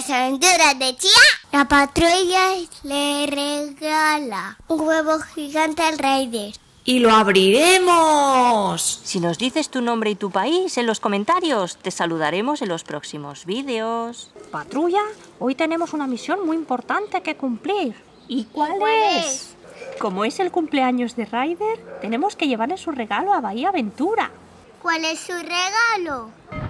las aventuras de Chía, la patrulla le regala un huevo gigante al Ryder. ¡Y lo abriremos! Si nos dices tu nombre y tu país en los comentarios, te saludaremos en los próximos vídeos. Patrulla, hoy tenemos una misión muy importante que cumplir. ¿Y cuál es? Como es el cumpleaños de Ryder, tenemos que llevarle su regalo a Bahía Aventura. ¿Cuál es su regalo?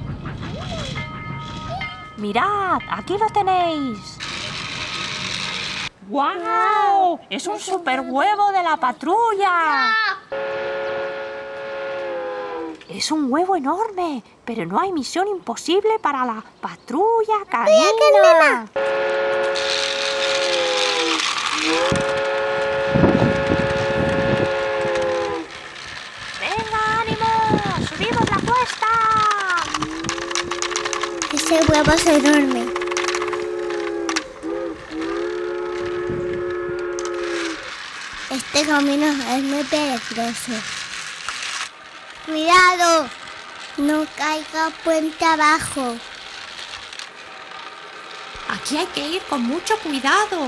Mirad, aquí lo tenéis. ¡Guau! ¡Es un super huevo de la patrulla! Es un huevo enorme, pero no hay misión imposible para la patrulla canina. ¡Venga, ánimo! ¡Subimos la cuesta! Ese huevo es enorme. Este camino es muy peligroso. ¡Cuidado! No caiga puente abajo. Aquí hay que ir con mucho cuidado.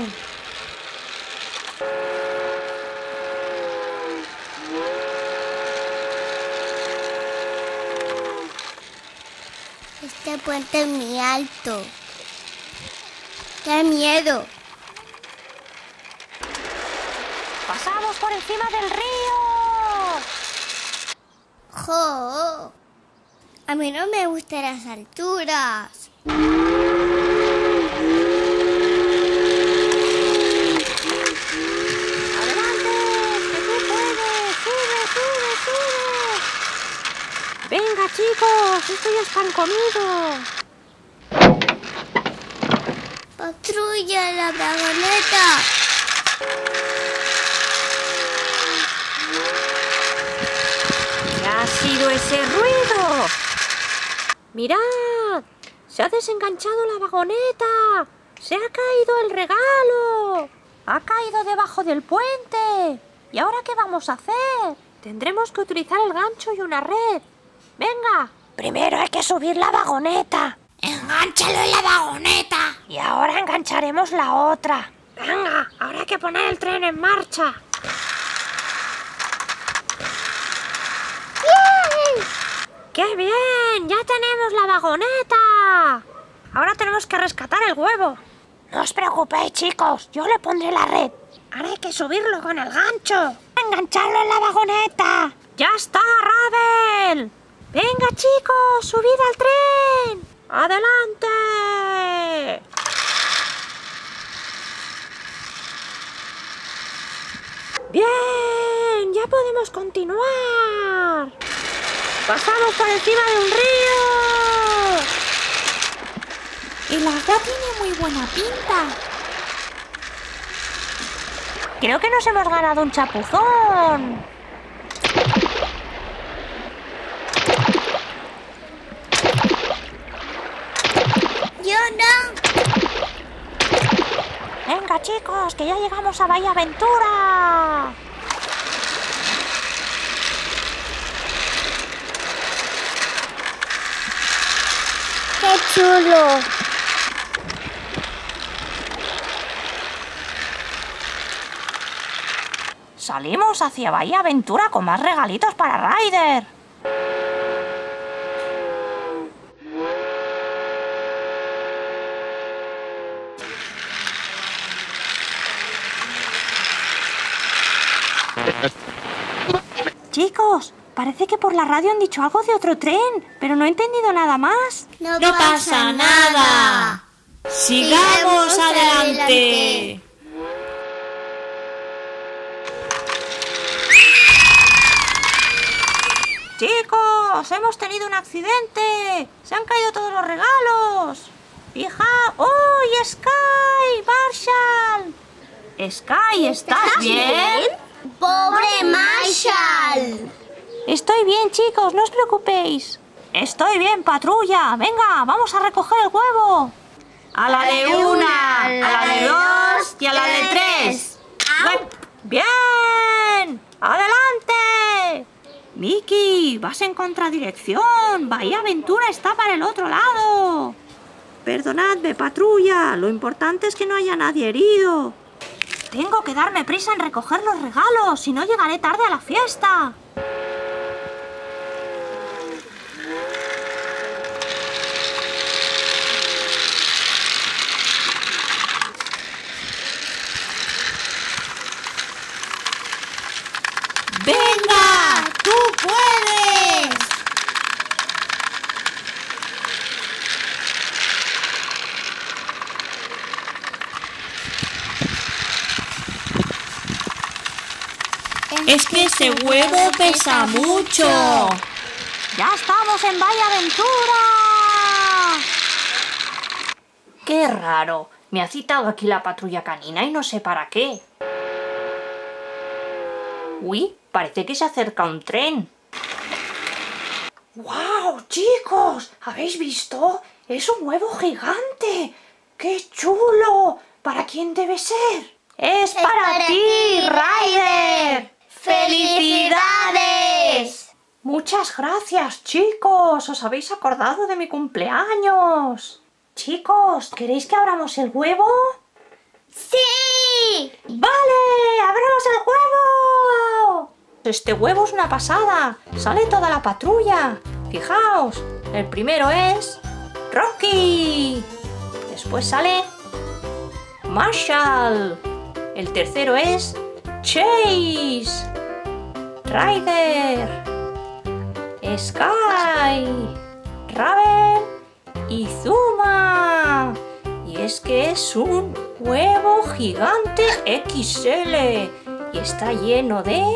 Este puente es muy alto. ¡Qué miedo! ¡Pasamos por encima del río! ¡Jo! A mí no me gustan las alturas. ¡Adelante! ¡Que tú puedes! ¡Sube, sube, sube! ¡Venga, chicos! ¡Estos ya están comidos! ¡Patrulla la vagoneta! ¿Qué ha sido ese ruido? ¡Mirad! ¡Se ha desenganchado la vagoneta! ¡Se ha caído el regalo! ¡Ha caído debajo del puente! ¿Y ahora qué vamos a hacer? Tendremos que utilizar el gancho y una red. ¡Venga! Primero hay que subir la vagoneta. ¡Engánchalo en la vagoneta! Y ahora engancharemos la otra. Venga, ahora hay que poner el tren en marcha. ¡Qué bien! ¡Ya tenemos la vagoneta! Ahora tenemos que rescatar el huevo. No os preocupéis, chicos. Yo le pondré la red. Ahora hay que subirlo con el gancho. ¡Engancharlo en la vagoneta! ¡Ya está, Ravel! ¡Venga, chicos! ¡Subid al tren! ¡Adelante! ¡Bien! ¡Ya podemos continuar! ¡Pasamos por encima de un río! El agua tiene muy buena pinta. Creo que nos hemos ganado un chapuzón. ¡Yo no! Venga, chicos, que ya llegamos a Bahía Aventura. ¡Qué chulo! Salimos hacia Bahía Aventura con más regalitos para Ryder. Chicos, parece que por la radio han dicho algo de otro tren, pero no he entendido nada más. No pasa nada. ¡Sigamos adelante! Chicos, hemos tenido un accidente. Se han caído todos los regalos. Fija. ¡Uy, Sky! ¡Marshall! Sky, ¿estás bien? ¡Pobre Marshall! Estoy bien, chicos, no os preocupéis. Estoy bien, patrulla. Venga, vamos a recoger el huevo. A la de una, a la de dos y a la de tres. ¡Bien! ¡Adelante! Miki, vas en contradirección. Bahía Aventura está para el otro lado. Perdonadme, patrulla. Lo importante es que no haya nadie herido. Tengo que darme prisa en recoger los regalos, si no llegaré tarde a la fiesta. ¡Venga! ¡Tú puedes! Es que ese huevo pesa mucho. ¡Ya estamos en Valle Aventura! ¡Qué raro! Me ha citado aquí la patrulla canina y no sé para qué. Uy, parece que se acerca un tren. ¡Guau, chicos! ¿Habéis visto? ¡Es un huevo gigante! ¡Qué chulo! ¿Para quién debe ser? ¡Es para ti, Ryder! ¡Felicidades! Muchas gracias, chicos. ¿Os habéis acordado de mi cumpleaños? Chicos, ¿queréis que abramos el huevo? ¡Sí! ¡Vale! ¡Abramos el huevo! Este huevo es una pasada. Sale toda la patrulla. Fijaos, el primero es Rocky. Después sale Marshall. El tercero es Chase. Ryder. Sky. Raven y Zuma. Y es que es un huevo gigante XL y está lleno de...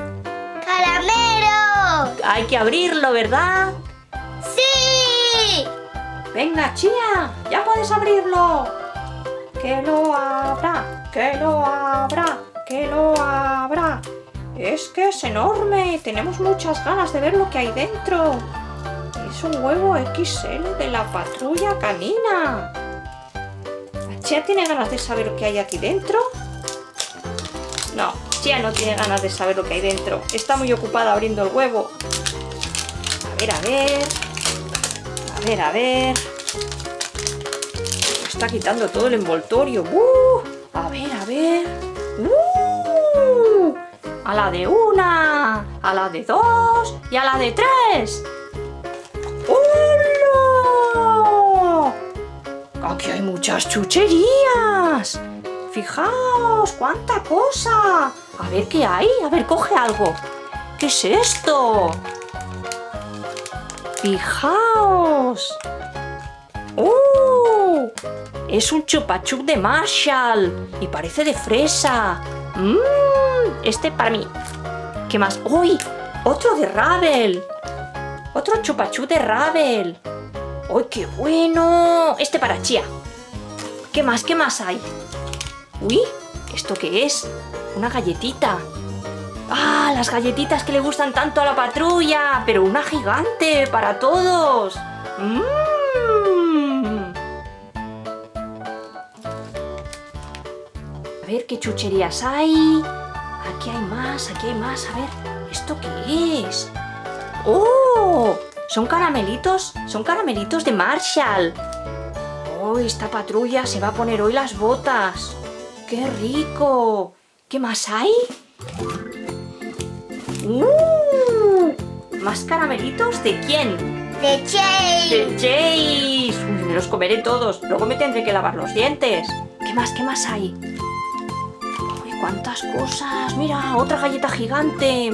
¡Caramelo! Hay que abrirlo, ¿verdad? ¡Sí! Venga, Chía, ya puedes abrirlo. Que lo abra, que lo abra, que lo abra. Es que es enorme, tenemos muchas ganas de ver lo que hay dentro. Es un huevo XL de la patrulla canina. ¿Chía tiene ganas de saber lo que hay aquí dentro? No, Chía no tiene ganas de saber lo que hay dentro. Está muy ocupada abriendo el huevo. A ver, a ver. A ver, a ver. Está quitando todo el envoltorio. A ver, a ver. A la de una, a la de dos y a la de tres. ¡Hola! Aquí hay muchas chucherías. Fijaos, cuánta cosa. A ver qué hay. A ver, coge algo. ¿Qué es esto? Fijaos. Es un chupa chup de Marshall y parece de fresa. Este para mí. ¿Qué más? ¡Uy! Otro de Ravel. Otro chupa chup de Ravel. ¡Uy, qué bueno! Este para Chía. ¿Qué más? ¿Qué más hay? Uy, ¿esto qué es? Una galletita. ¡Ah! Las galletitas que le gustan tanto a la patrulla. Pero una gigante para todos. A ver qué chucherías hay. Aquí hay más, aquí hay más. A ver, ¿esto qué es? ¡Oh! Son caramelitos de Marshall. ¡Oh! Esta patrulla se va a poner hoy las botas. ¡Qué rico! ¿Qué más hay? ¿Más caramelitos de quién? ¡De Chase! ¡De Chase! Uy, me los comeré todos. Luego me tendré que lavar los dientes. ¿Qué más hay? ¡Uy, cuántas cosas! ¡Mira, otra galleta gigante!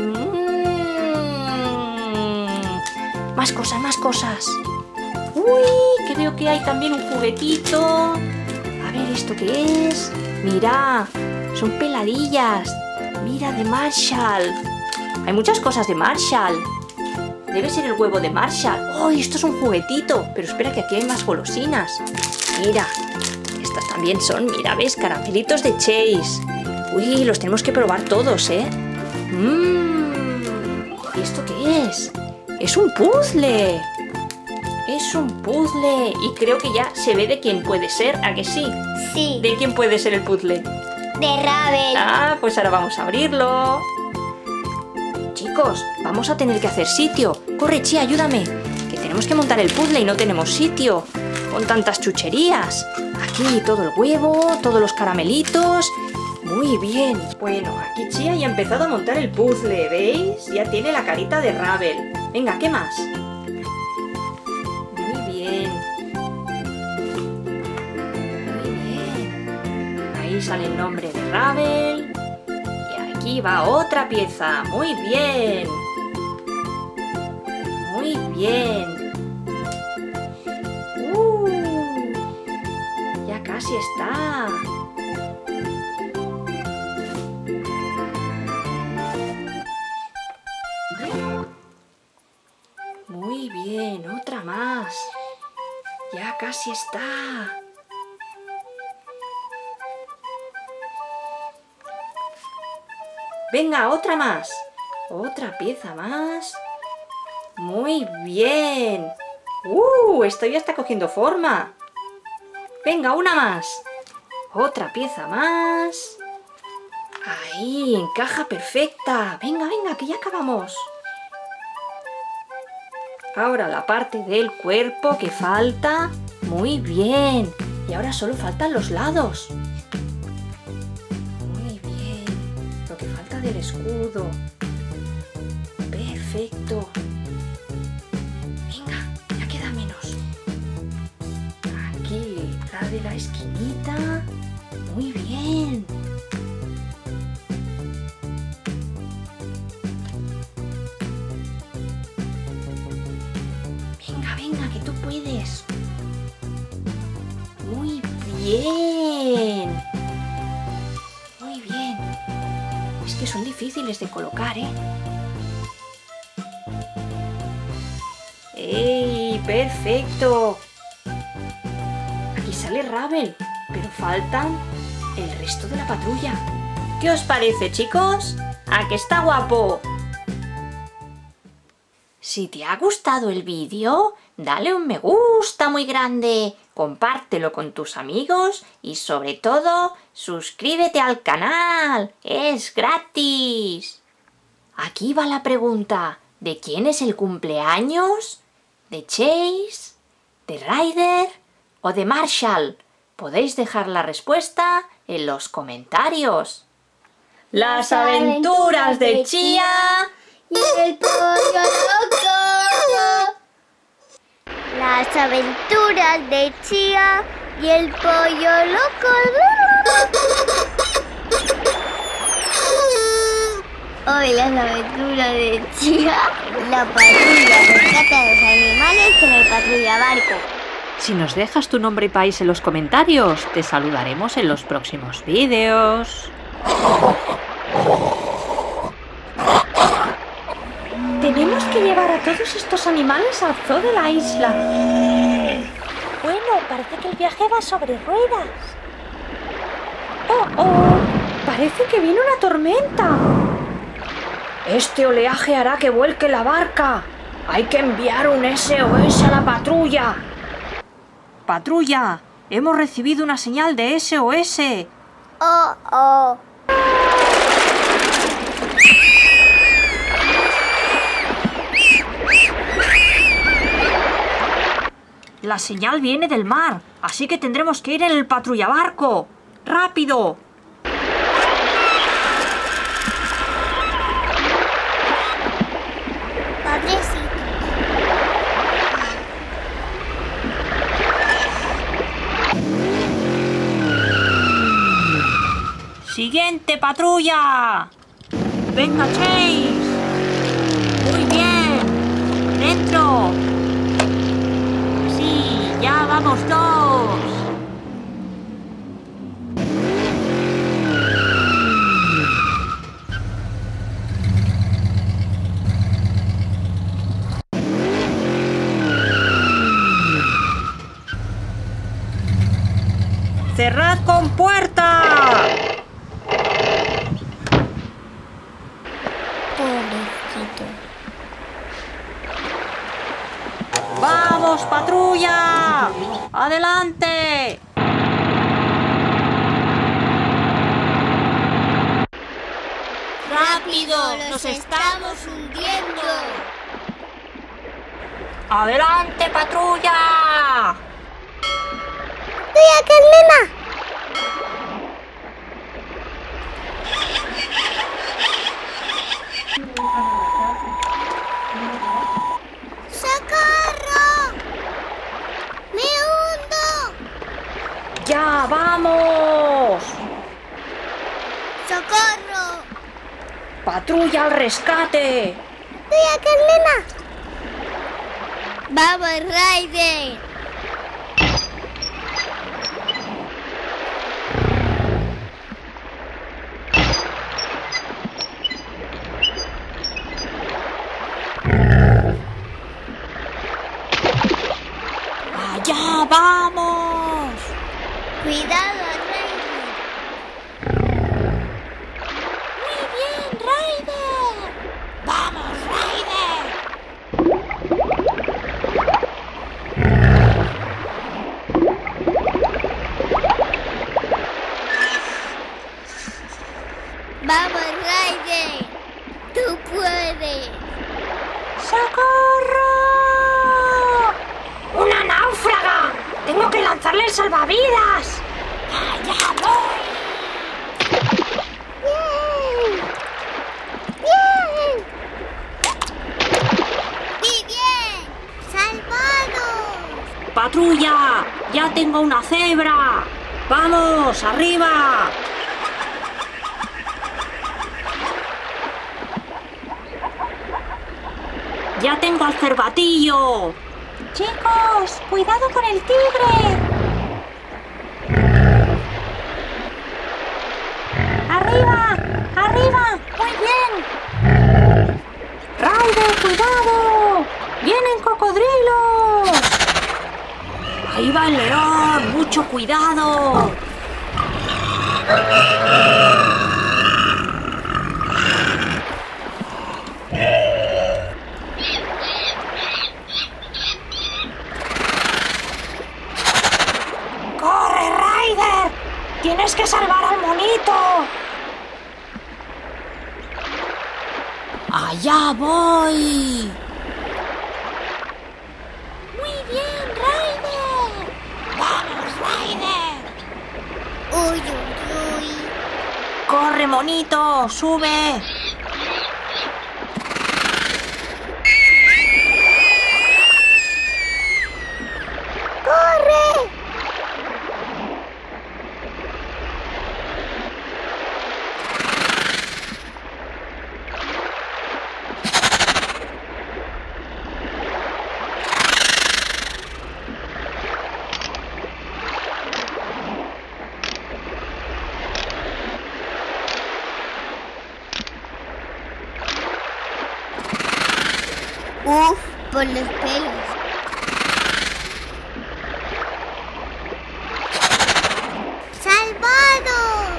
Más cosas, más cosas. ¡Uy! Que veo que hay también un juguetito. A ver, ¿esto qué es? Mira, son peladillas. Mira, de Marshall. Hay muchas cosas de Marshall. Debe ser el huevo de Marshall. ¡Oh! Esto es un juguetito. Pero espera, que aquí hay más golosinas. Mira, estas también son, mira, ¿ves? Caramelitos de Chase. Uy, los tenemos que probar todos, ¿eh? ¿Y esto qué es? ¡Es un puzzle! Es un puzzle. Y creo que ya se ve de quién puede ser. ¿A que sí? Sí. ¿De quién puede ser el puzzle? De Raven. Ah, pues ahora vamos a abrirlo. Chicos, vamos a tener que hacer sitio. Corre, Chía, ayúdame. Que tenemos que montar el puzzle y no tenemos sitio. con tantas chucherías. Aquí todo el huevo, todos los caramelitos. Muy bien. Bueno, aquí Chía ya ha empezado a montar el puzzle, ¿veis? Ya tiene la carita de Ravel. Venga, ¿qué más? Muy bien. Muy bien. Ahí sale el nombre de Ravel. Y aquí va otra pieza. Muy bien. Muy bien. Ya casi está. Muy bien, otra más. Ya casi está. Venga, otra más. Otra pieza más. Muy bien. Esto ya está cogiendo forma. Venga, una más. Otra pieza más. Ahí, encaja perfecta. Venga, venga, que ya acabamos. Ahora la parte del cuerpo que falta. Muy bien. Y ahora solo faltan los lados. Muy bien. Lo que falta del escudo. Perfecto. Venga, ya queda menos. Aquí, la de la esquinita. Muy bien. Venga, que tú puedes. Muy bien. Muy bien. Es que son difíciles de colocar, ¿eh? ¡Ey! ¡Perfecto! Aquí sale Ravel, pero faltan el resto de la patrulla. ¿Qué os parece, chicos? ¿A que está guapo? Si te ha gustado el vídeo, dale un me gusta muy grande, compártelo con tus amigos y sobre todo, suscríbete al canal, es gratis. Aquí va la pregunta, ¿de quién es el cumpleaños? ¿De Chase? ¿De Ryder? ¿O de Marshall? Podéis dejar la respuesta en los comentarios. Las aventuras de Chía y el pollo loco. Las aventuras de Chía y el pollo loco. Hoy las aventuras de Chía. La patrulla rescata a los animales en el patrulla barco. Si nos dejas tu nombre y país en los comentarios, te saludaremos en los próximos vídeos. Tenemos que llevar a todos estos animales al zoo de la isla. Bueno, parece que el viaje va sobre ruedas. ¡Oh! Parece que viene una tormenta. Este oleaje hará que vuelque la barca. Hay que enviar un SOS a la patrulla. Patrulla, hemos recibido una señal de SOS. Oh. La señal viene del mar, así que tendremos que ir en el patrullabarco. ¡Rápido! Padrecito. ¡Siguiente patrulla! ¡Venga, Chase! ¡Muy bien! ¡Dentro! ¡Sí! ¡Ya vamos dos! ¡Cerrad con puerta! Pobrecito. ¡Vamos, patrulla! ¡Adelante! ¡Rápido! ¡Nos estamos hundiendo! ¡Adelante, patrulla! Estoy aquí, nena. ¡Socorro! ¡Me hundo! ¡Ya vamos! ¡Socorro! ¡Patrulla al rescate! Estoy aquí, nena. ¡Vamos, Ryder! ¡Allá vamos! ¡Cuidado, Ryder! ¡Muy bien, Ryder! ¡Vamos, Ryder! ¡Vamos, Ryder! ¡Tú puedes! ¡Socorro! ¡Una náufraga! ¡Tengo que lanzarle el salvavidas! ¡Allá voy! ¡Bien! ¡Bien! ¡Y bien! ¡Salvados! ¡Patrulla! ¡Ya tengo una cebra! ¡Vamos, arriba! ¡Ya tengo al cervatillo! Chicos, cuidado con el tigre. ¡Arriba! ¡Arriba! ¡Muy bien! ¡Ryder, cuidado! ¡Vienen cocodrilos! ¡Ahí va el león! ¡Mucho cuidado! ¡Corre, Ryder! ¡Tienes que salvar al monito! ¡Allá voy! ¡Muy bien, Ryder! ¡Vamos, Ryder! ¡Uy, uy, uy! ¡Corre, monito! ¡Sube! ¡Corre! ¡Uf! Por los pelos. ¡Salvados!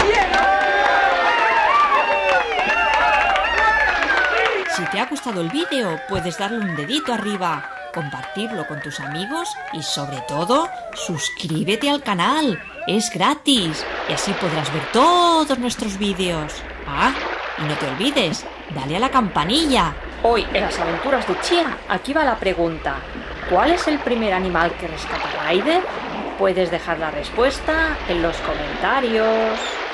Si te ha gustado el vídeo, puedes darle un dedito arriba, compartirlo con tus amigos y sobre todo, suscríbete al canal. Es gratis y así podrás ver todos nuestros vídeos. Ah, y no te olvides, dale a la campanilla. Hoy en las aventuras de Chia, aquí va la pregunta. ¿Cuál es el primer animal que rescata Ryder? Puedes dejar la respuesta en los comentarios.